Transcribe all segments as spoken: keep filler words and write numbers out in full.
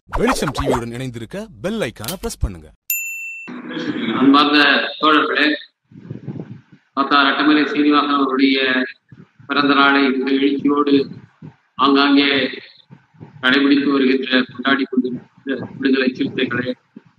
வெளிச்சம் டிவியுடன் இணைந்திருக்க பெல் ஐகானை பிரஸ் பண்ணுங்க. அன்பார்ந்த தோழர்களே, தாத்தா ரட்டமலை சீனிவாசன் அவருடைய பிறந்த நாளை மிக எழுச்சியோடு ஆங்காங்கே கடைபிடித்து வருகின்ற கொண்டாடி கொண்டிருக்கின்ற விடுதலை சிறுத்தைகளே,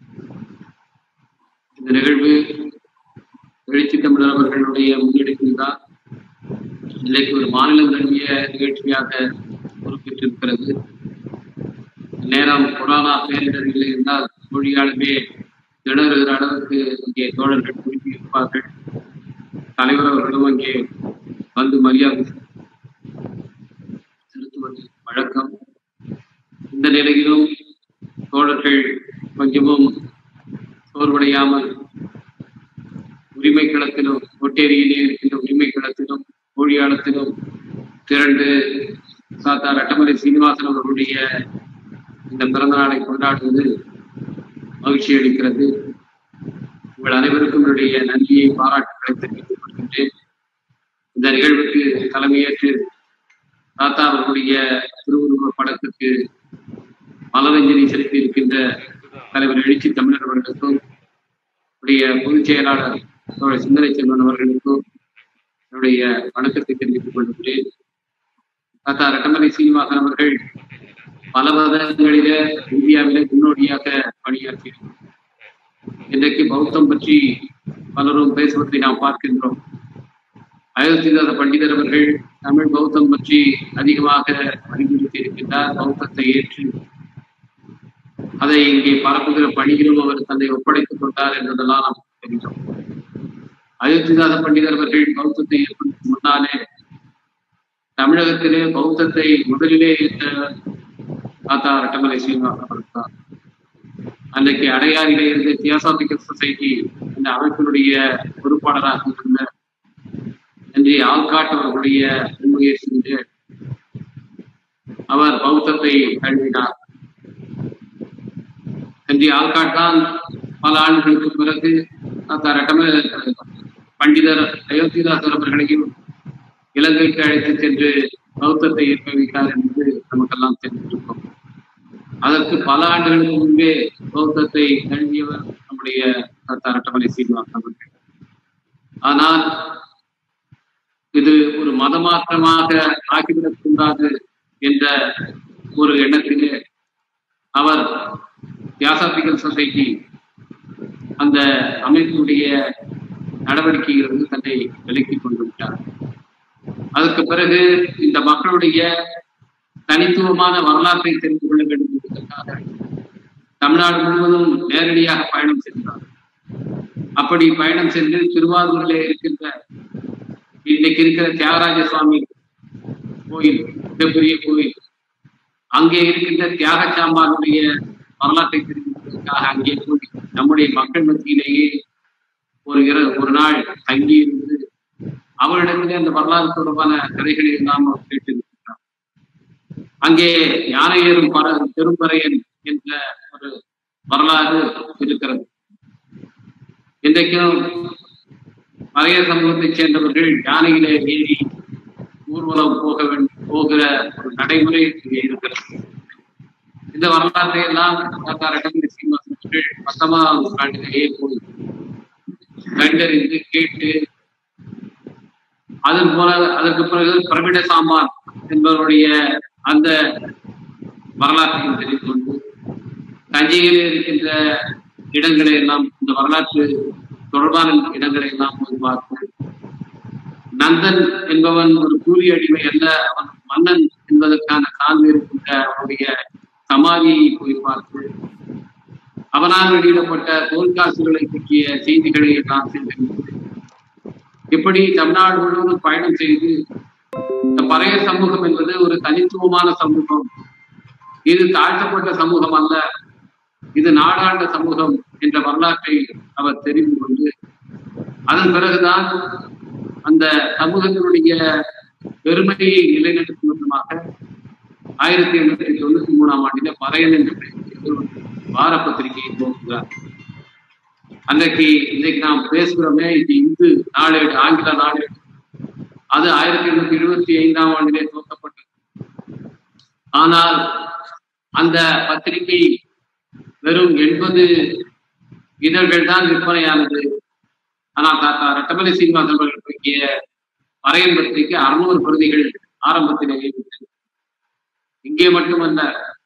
இந்த நிகழ்வு எழுச்சி தமிழர் அவர்களுடைய முன்னெடுப்பில்தான் இன்றைக்கு ஒரு மாநிலம் தழுவிய நிகழ்ச்சியாக பொறுப்பேற்றிருக்கிறது. நேரம் கொரோனா பேரிடர் இல்லை என்றால் மொழியாலுமே திணறுகிற அளவுக்கு இங்கே தோழர்கள் குறிப்பி இருப்பார்கள். தலைவர் அவர்களும் அங்கே வந்து மரியாதை செலுத்துவது வழக்கம். இந்த நிலையிலும் தோழர்கள் கொஞ்சமும் சோர்வடையாமல் உரிமை களத்திலும் ஒட்டேரியிலே இருக்கின்ற உரிமை களத்திலும் மொழியாளத்திலும் திரண்டு தாத்தா ரட்டமலை சீனிவாசன் அவர்களுடைய இந்த பிறந்த நாளை கொண்டாடுவது மகிழ்ச்சி அளிக்கிறது. உங்கள் அனைவருக்கும் என்னுடைய நன்றியை பாராட்டுகளை தெரிவித்துக் கொள்கின்றேன். இந்த நிகழ்வுக்கு தலைமையேற்று தாத்தா அவர்களுடைய திருவுருவ படத்துக்கு மலரஞ்சலி செலுத்தி இருக்கின்ற தலைவர் எழுச்சி தமிழர் அவர்களுக்கும் என்னுடைய பொதுச் செயலாளர் சிந்தனை செல்வன் அவர்களுக்கும் என்னுடைய வணக்கத்தை தெரிவித்துக் கொள்கின்றேன். தாத்தா ரட்டமலை சீனிவாசன் அவர்கள் பல மதங்களிலே இந்தியாவிலே முன்னோடியாக பணியாற்றினார். இன்றைக்கு பௌத்தம் பற்றி பலரும் பேசுவதை நாம் பார்க்கின்றோம். அயோத்திதாச பண்டிதர் அவர்கள் தமிழ் பௌத்தம் பற்றி அதிகமாக வலியுறுத்தி இருக்கின்றார். பௌத்தத்தை ஏற்று அதை இங்கே பரப்புகிற பணியிலும் அவர் தன்னை ஒப்படைத்துக் கொண்டார் என்பதெல்லாம் நாம் தெரிகிறோம். அயோத்திதாச பண்டிதர் அவர்கள் பௌத்தத்தை ஏற்படுத்தும் முன்னாலே தமிழகத்திலே பௌத்தத்தை முதலிலே ஏற்ற தாத்தா ரட்டமலை சீனிவாசன் அவர்கள் தான். அன்றைக்கு அடையாறிலே இருந்த தியோசாபிக்கல் சொசைட்டி இந்த அமைப்பினுடைய பொறுப்பாளராக இருந்த இன்றைய ஆள்காட் அவர்களுடைய முன்முயற்சி அவர் பௌத்தத்தை தழுவினார். இன்றைய ஆள்காட் தான் பல ஆண்டுகளுக்கு பிறகு தாத்தா ரட்டமலை பண்டிதர் அயோத்திதாசர் அவர்களையும் இலங்கைக்கு அழைத்து சென்று பௌத்தத்தை ஏற்க வைத்தார் என்று நமக்கெல்லாம் தெரிந்திருக்கும். அதற்கு பல ஆண்டுகளுக்கு முன்பே பௌத்தத்தை தழுவியவர் நம்முடைய தாத்தா ரட்டமலை சீனிவாசன் அவர்கள். ஆனால் இது ஒரு மதமாற்றமாக ஆக்கிவிடக் கூடாது என்ற ஒரு எண்ணத்திலே அவர் தியோசாபிக்கல் சொசைட்டி அந்த அமைப்பினுடைய நடவடிக்கையிலிருந்து தன்னை விலக்கிக் கொண்டு விட்டார். அதற்கு பிறகு இந்த மக்களுடைய தனித்துவமான வரலாற்றை தெரிந்து கொள்ள வேண்டும் என்பதற்காக தமிழ்நாடு முழுவதும் நேரடியாக பயணம் சென்றார். அப்படி பயணம் சென்று திருவாரூரிலே இருக்கின்ற இன்னைக்கு இருக்கிற தியாகராஜ சுவாமி கோயில், மிகப்பெரிய கோயில், அங்கே இருக்கின்ற தியாகச்சாம்பாருடைய வரலாற்றை தெரிந்து கொள்வதற்காக அங்கே போய் நம்முடைய மக்கள் மத்தியிலேயே ஒரு இர ஒரு நாள் தங்கியிருந்து அவரிடத்திலே அந்த வரலாறு தொடர்பான கதைகளை எல்லாம் அவர் கேட்டிருக்கிறார். அங்கே யானை ஏறும் பர பெரும்பறையன் என்ற ஒரு வரலாறு இருக்கிறது. இன்றைக்கும் மலைய சமூகத்தைச் சேர்ந்தவர்கள் யானையிலே ஏறி ஊர்வலம் போக போகிற ஒரு நடைமுறை இங்கே இருக்கிறது. இந்த வரலாற்றை எல்லாம் தாத்தா ரட்டமலை சீனிவாசன் அவர்கள் பத்தொன்பதாம் நூற்றாண்டிலேயே போய் கண்டறிந்து கேட்டு அதன் போல அதற்கு பிறகு பிரமிட சாமான் என்பவருடைய அந்த வரலாற்றையும் தெரிந்து கொண்டு தஞ்சையில் இருக்கின்ற இடங்களை எல்லாம் இந்த வரலாற்று தொடர்பான இடங்களை எல்லாம் போய் பார்த்து, நந்தன் என்பவன் ஒரு கூலி அடிமை அல்ல, அவன் மன்னன் என்பதற்கான சான்று இருக்கின்ற அவனுடைய சமாதியை போய் பார்த்து அவனால் வெளியிடப்பட்ட தோல்காசுகளை பற்றிய செய்திகளை எல்லாம் சென்றிருந்தது. இப்படி தமிழ்நாடு முழுவதும் பயணம் செய்து இந்த பறைய சமூகம் என்பது ஒரு தனித்துவமான சமூகம், இது தாழ்த்தப்பட்ட சமூகம் அல்ல, இது நாடாண்ட சமூகம் என்ற வரலாற்றை அவர் தெரிந்து கொண்டு அதன் பிறகுதான் அந்த சமூகத்தினுடைய பெருமையை நிலைநிறுத்தும் விதமாக ஆயிரத்தி எண்ணூத்தி தொண்ணூத்தி மூணாம் ஆண்டில பறையன் என்ற வார பத்திரிகையை துவக்குகிறார். அன்றைக்கு இன்றைக்கு நாம் பேசுகிறோமே, இது இந்து நாளேடு, ஆங்கில நாளேடு, அது ஆயிரத்தி எண்ணூத்தி எழுபத்தி ஐந்தாம் ஆண்டிலே துவக்கப்பட்டது. ஆனால் அந்த பத்திரிகை வெறும் எண்பது இதழ்கள் தான் விற்பனையானது. ஆனால் தாத்தா ரெட்டமலை சீனிவாசன் அவர்கள் துவக்கிய வரையன் பத்திரிகை அறுநூறு பிரதிகள் ஆரம்பத்திலேயே விட்டது. இங்கே மட்டுமல்ல,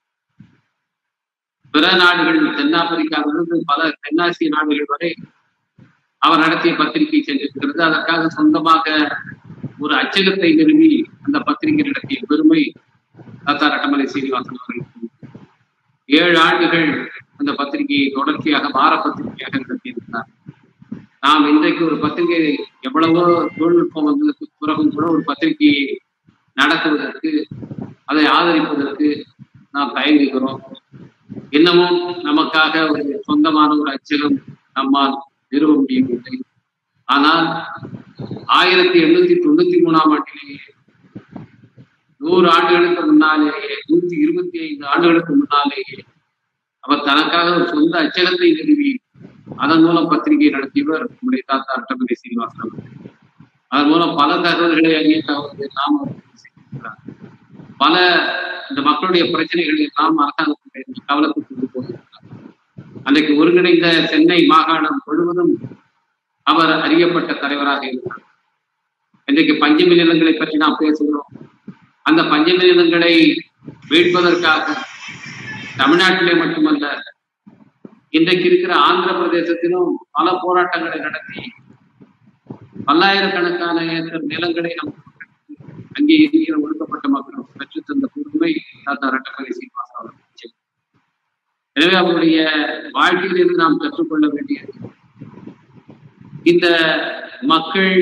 பிற நாடுகள் தென்னாப்பிரிக்காவிலிருந்து பல தென்னாசிய நாடுகள் வரை அவர் நடத்திய பத்திரிகை சென்றிருக்கிறது. அதற்காக சொந்தமாக ஒரு அச்சகத்தை நிறுவி அந்த பத்திரிகை நடத்திய பெருமை தாத்தா ரெட்டமலை சீனிவாசன் அவர்களுக்கு. ஏழு ஆண்டுகள் அந்த பத்திரிகையை தொடர்ச்சியாக வார பத்திரிகையாக நடத்தியிருந்தார். நாம் இன்றைக்கு ஒரு பத்திரிகை எவ்வளவோ தொழில்நுட்பம் வந்ததற்கு பிறகும் கூட ஒரு பத்திரிகையை நடத்துவதற்கு, அதை ஆதரிப்பதற்கு நாம் தயங்குகிறோம். இன்னமும் நமக்காக ஒரு சொந்தமான ஒரு அச்சகம் நம்மால் நிறுவ முடியவில்லை. ஆனால் ஆயிரத்தி எண்ணூத்தி தொண்ணூத்தி மூணாம் ஆண்டிலேயே, நூறு ஆண்டுகளுக்கு முன்னாலேயே, நூத்தி இருபத்தி ஐந்து ஆண்டுகளுக்கு முன்னாலேயே அவர் தனக்காக ஒரு சொந்த அச்சகத்தை நிறுவி அதன் மூலம் பத்திரிகை நடத்தியவர் நம்முடைய தாத்தா ரெட்டமலை சீனிவாசன் அவர்கள். அதன் மூலம் பல தகவல்களை அறிய தகவல்கள் எல்லாம் செய்திருக்கிறார். பல இந்த மக்களுடைய பிரச்சனைகளை எல்லாம் அரசாங்கத்துடைய கவனத்துக்கு கொண்டு போயிருக்கிறார். அன்றைக்கு ஒருங்கிணைந்த சென்னை மாகாணம் முழுவதும் அவர் அறியப்பட்ட தலைவராக இருந்தார். இன்றைக்கு பஞ்சமி நிலங்களை பற்றி நாம் பேசுகிறோம். அந்த பஞ்சமி நிலங்களை மீட்பதற்காக தமிழ்நாட்டிலே மட்டுமல்ல, இன்றைக்கு இருக்கிற ஆந்திர பிரதேசத்திலும் பல போராட்டங்களை நடத்தி பல்லாயிரக்கணக்கான ஏக்கர் நிலங்களை நம் அங்கே இருக்கிற ஒடுக்கப்பட்ட மக்களும் பெற்றுத் தந்த பெருமை தாத்தா ரெட்டமலை சீனிவாசன் அவர்கள். எனவே அவருடைய வாழ்க்கையிலிருந்து நாம் கற்றுக்கொள்ள வேண்டியது, இந்த மக்கள்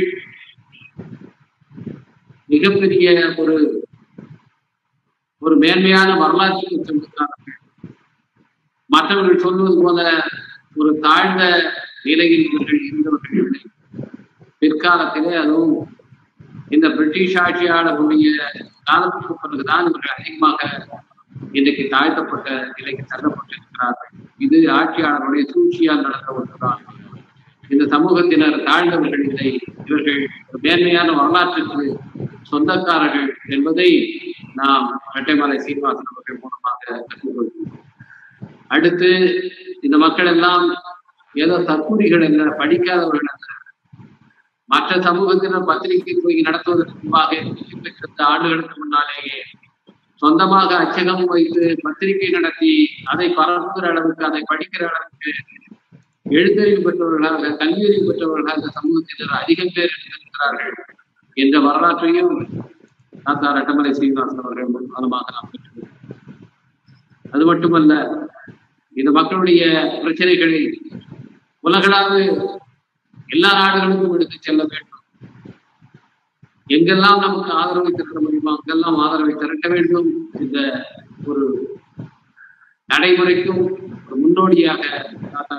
மிகப்பெரிய ஒரு ஒரு மேன்மையான வரலாற்றுக்கு சொந்தக்காரர்கள். மற்றவர்கள் சொல்வது போல ஒரு தாழ்ந்த நிலையில் இவர்கள் இருந்தவர்கள் இல்லை. பிற்காலத்திலே, அதுவும் இந்த பிரிட்டிஷ் ஆட்சியாளர்களுடைய காலத்துக்கு பிறகுதான் இவர்கள் அதிகமாக இன்றைக்கு தாழ்த்தப்பட்ட நிலைக்கு தள்ளப்பட்டிருக்கிறார்கள். இது ஆட்சியாளர்களுடைய சூழ்ச்சியால் நடந்த ஒன்றுதான். இந்த சமூகத்தினர் தாழ்ந்தவர்கள் இல்லை, இவர்கள் மேன்மையான வரலாற்றுக்கு சொந்தக்காரர்கள் என்பதை நாம் ரெட்டமலை சீனிவாசன் அவர்கள் மூலமாக கற்றுக்கொள்கிறோம். அடுத்து, இந்த மக்கள் எல்லாம் ஏதோ தற்கூரிகள் அல்ல, படிக்காதவர்கள் அல்ல. மற்ற சமூகத்தினர் பத்திரிகை போய் நடத்துவதற்கு முன்பாக இருபத்தி ஆண்டுகளுக்கு முன்னாலேயே சொந்தமாக அச்சகம் வைத்து பத்திரிகை நடத்தி அதை பரப்புகிற அளவுக்கு, அதை படிக்கிற அளவுக்கு எழுத்தறிவு பெற்றவர்களாக, கல்வியறிவு பெற்றவர்களாக இந்த சமூகத்தினர் அதிகம் பேர் இருக்கிறார்கள் என்ற வரலாற்றையும் தாத்தா ரெட்டமலை சீனிவாசன் அவர்கள் மூலமாக நாம் பெற்றுள்ளோம். அது மட்டுமல்ல, இந்த மக்களுடைய பிரச்சனைகளை உலகளாவது எல்லா நாடுகளுக்கும் எடுத்து செல்ல வேண்டும். எங்கெல்லாம் நமக்கு ஆதரவை திரட்ட முடியுமோ அங்கெல்லாம் ஆதரவை திரட்ட வேண்டும். இந்த ஒரு நடைமுறைக்கும் ஒரு முன்னோடியாக தாத்தா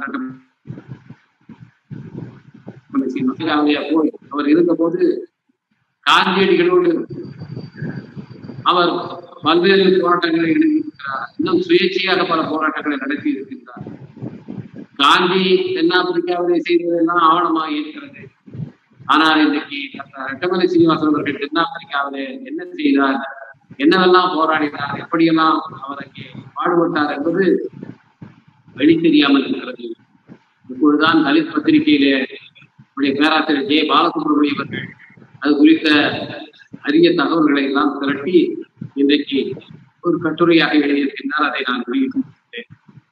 ரெட்டமலை சீனிவாசன் போய் அவர் இருந்த போது காந்தியடிகளோடு அவர் பல்வேறு போராட்டங்களை இணைந்திருக்கிறார். இன்னும் சுயேட்சையாக பல போராட்டங்களை நடத்தி இருக்கின்றார். காந்தி தென்னாப்பிரிக்காவிலே செய்ததெல்லாம் ஆவணமாக இருக்கிறது. ஆனால் இன்றைக்கு ரெட்டமலை சீனிவாசன் அவர்கள் தென்னாப்பிரிக்காவிலே என்ன செய்தார், என்னவெல்லாம் போராடினார், எப்படியெல்லாம் அவர் அங்கே பாடுபட்டார் என்பது வெளி தெரியாமல் இருக்கிறது. இப்பொழுதுதான் தலித் பத்திரிகையிலே பேராசிரியர் ஜே பாலசுப்ரமணியம் அவர்கள் அது குறித்த அரிய தகவல்களை எல்லாம் திரட்டி இன்றைக்கு ஒரு கட்டுரையாக எழுதியிருக்கின்றார். அதை நான் வெளியிட்டிருக்கிறேன்.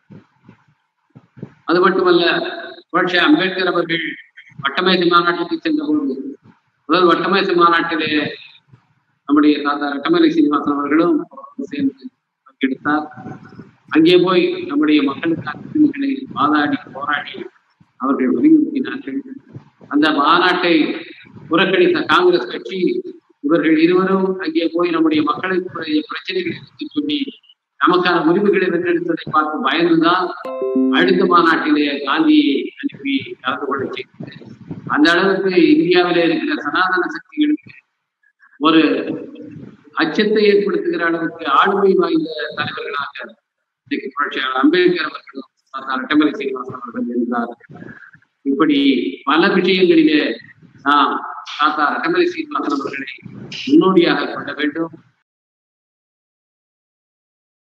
அது மட்டுமல்ல, புரட்சி அம்பேத்கர் அவர்கள் வட்டமேசை மாநாட்டுக்கு சென்ற போது, முதல் வட்டமேசை மாநாட்டிலே நம்முடைய தாத்தா ரெட்டமலை சீனிவாசன் அவர்களும் சேர்ந்து பங்கெடுத்தார். அங்கே போய் நம்முடைய மக்களுக்கான உரிமைகளை வாதாடி போராடி அவர்கள் வலியுறுத்தினார்கள். அந்த மாநாட்டை புறக்கணித்த காங்கிரஸ் கட்சி இவர்கள் இருவரும் அங்கே போய் நம்முடைய மக்களுக்கு பிரச்சனைகளை சொல்லி நமக்கான உரிமைகளை வென்றெடுத்ததை பார்த்து பயந்துதான் அடுத்த மாநாட்டிலே காந்தியை அனுப்பி கலந்து கொள்ள செய்தது. அந்த அளவுக்கு இந்தியாவிலே இருக்கிற சனாதன சக்திகளுக்கு ஒரு அச்சத்தை ஏற்படுத்துகிற அளவுக்கு ஆளுமை வாய்ந்த தலைவர்களாக இன்றைக்கு புரட்சியாளர் அம்பேத்கர் அவர்களும் ரெட்டமலை சீனிவாசன் அவர்கள் இருந்தார். இப்படி பல விஷயங்களிலே நாம் தாத்தா ரெட்டமலை சீனிவாசன் அவர்களை முன்னோடியாக கொள்ள வேண்டும்.